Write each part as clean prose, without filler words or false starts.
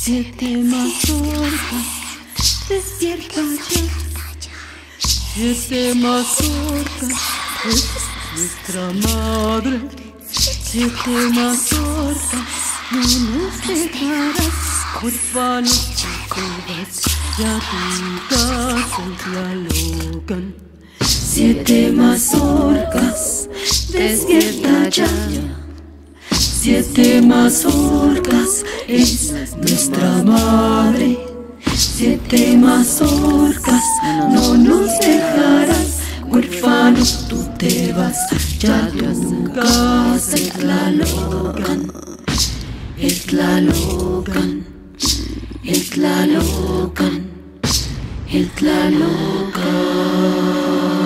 Siete mazorcas, despierta ya. Siete mazorcas, es nuestra madre. Siete mazorcas, no nos dejarás, huérfanos te vas, ya tu casa dialogan. Siete mazorcas, despierta ya. Siete mazorcas, es nuestra madre. Siete mazorcas, no nos dejarás, huérfanos tú te vas, ya tu casa Tlalocan, Tlalocan, Tlalocan, Tlalocan.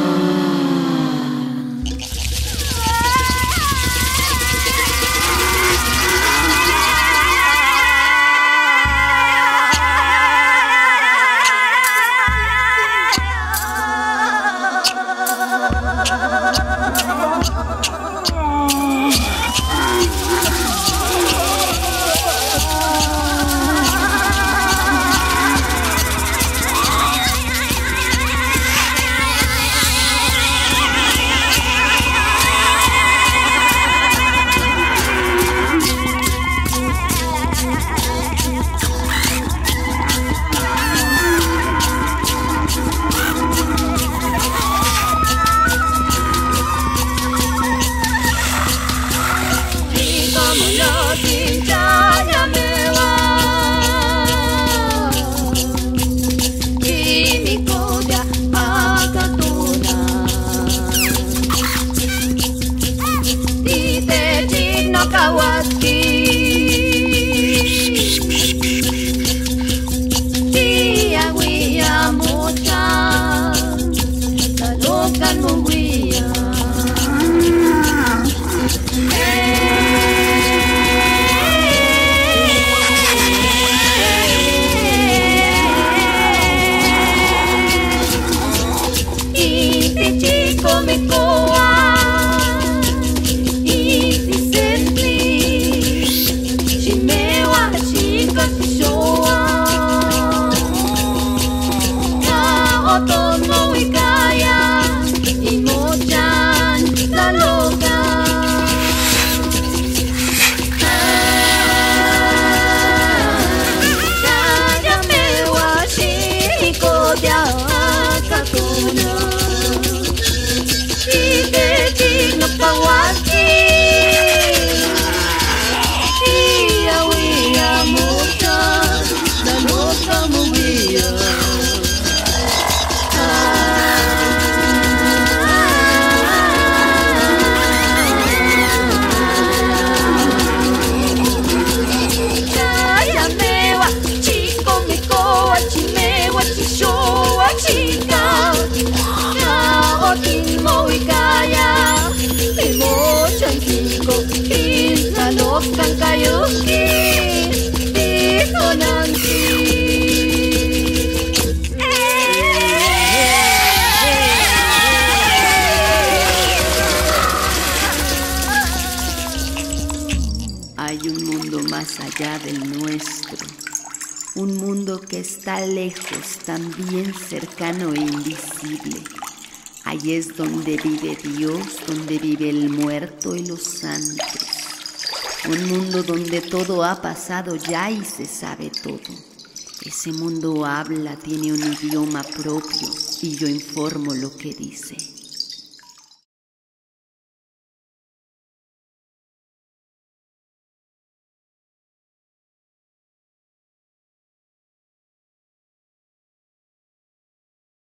Hay un mundo más allá del nuestro, un mundo que está lejos, también cercano e invisible. Ahí es donde vive Dios, donde vive el muerto y los santos. Un mundo donde todo ha pasado ya y se sabe todo. Ese mundo habla, tiene un idioma propio y yo informo lo que dice.